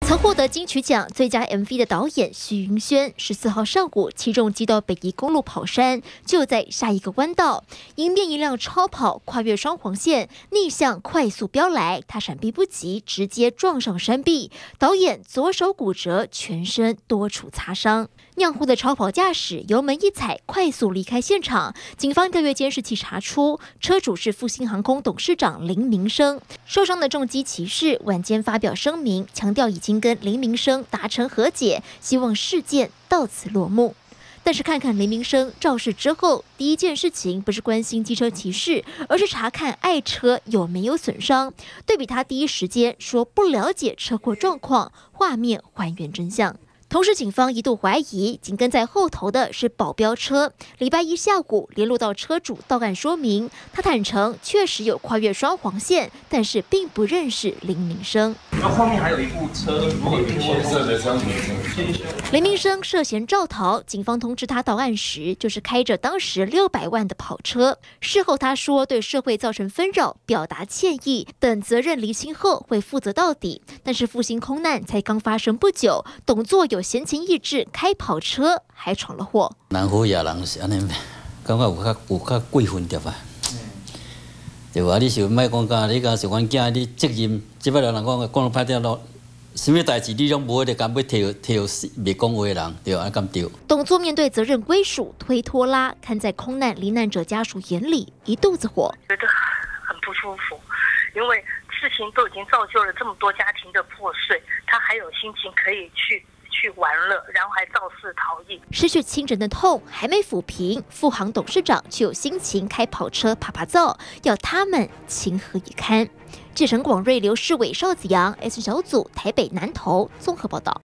曾获得金曲奖最佳 MV 的导演徐云轩14号上午骑重机到北宜公路跑山，就在下一个弯道，迎面一辆超跑跨越双黄线，逆向快速飙来，他闪避不及，直接撞上山壁。导演左手骨折，全身多处擦伤。酿祸的超跑驾驶油门一踩，快速离开现场。警方调阅监视器查出，车主是复兴航空董事长林明生。受伤的重机骑士晚间发表声明，强调已经跟林明生达成和解，希望事件到此落幕。但是看看林明生肇事之后，第一件事情不是关心机车骑士，而是查看爱车有没有损伤。对比他第一时间说不了解车祸状况，画面还原真相。同时，警方一度怀疑紧跟在后头的是保镖车。礼拜一下午联络到车主到案说明，他坦诚确实有跨越双黄线，但是并不认识林明生。 那后面还有一部车， 林明生涉嫌肇逃，警方通知他到案时，就是开着当时600万的跑车。事后他说对社会造成纷扰，表达歉意，等责任厘清后会负责到底。但是复兴空难才刚发生不久，董座有闲情逸致，开跑车还闯了祸。 人好野人是安尼，感觉有较过分点吧？对啊，你想莫讲讲，你讲是阮囝，你责任，即摆人讲讲到歹听咯，什么代志你拢无得敢要提袂讲话的人，对啊，敢对？ 董座面对责任归属推拖拉，看在空难罹难者家属眼里，一肚子火， 觉得很不舒服，因为事情都已经造就了这么多家庭的破碎，他还有心情可以去玩乐，然后还肇事逃逸。 失去亲人的痛还没抚平，富航董事长却有心情开跑车爬爬灶，要他们情何以堪？记者陈广瑞、刘世伟、邵子阳 S 小组台北南投综合报道。